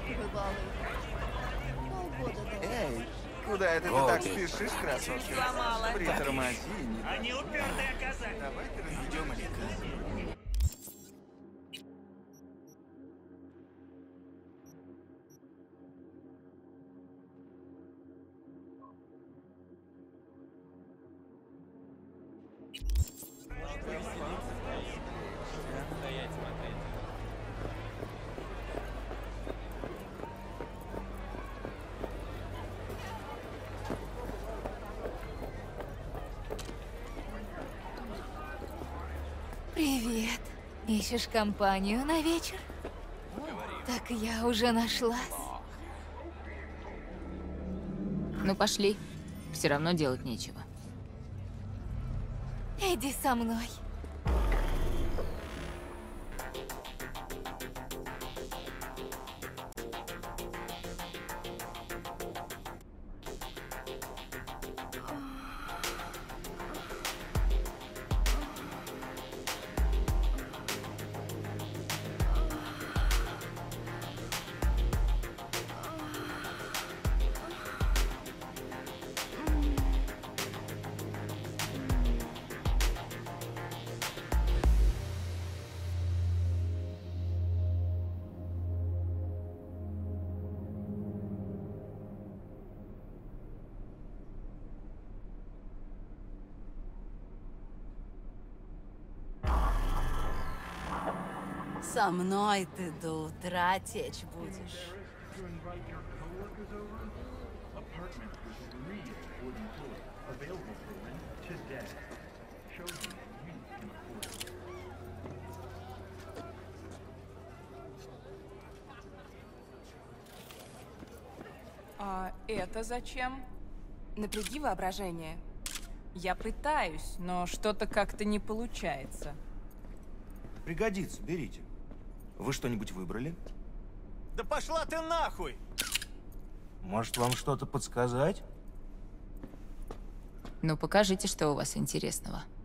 Вы балуете. Полгода до. Эй, куда это ты так спешишь, красотка? Сломала. Притормози, не Они упертые оказались. давай-ка разведем Алика. Привет. Ищешь компанию на вечер? Так я уже нашлась. Ну пошли. Все равно делать нечего. Иди со мной. Со мной ты до утра течь будешь. А это зачем? Напряги воображение. Я пытаюсь, но что-то как-то не получается. Пригодится, берите. Вы что-нибудь выбрали? Да пошла ты нахуй! Может, вам что-то подсказать? Ну покажите, что у вас интересного.